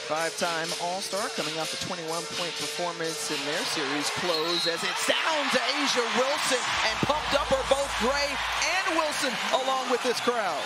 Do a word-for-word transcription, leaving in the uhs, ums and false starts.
Five-time All-Star coming off a twenty-one point performance in their series close as it's down to Asia Wilson, and pumped up are both Gray and Wilson along with this crowd.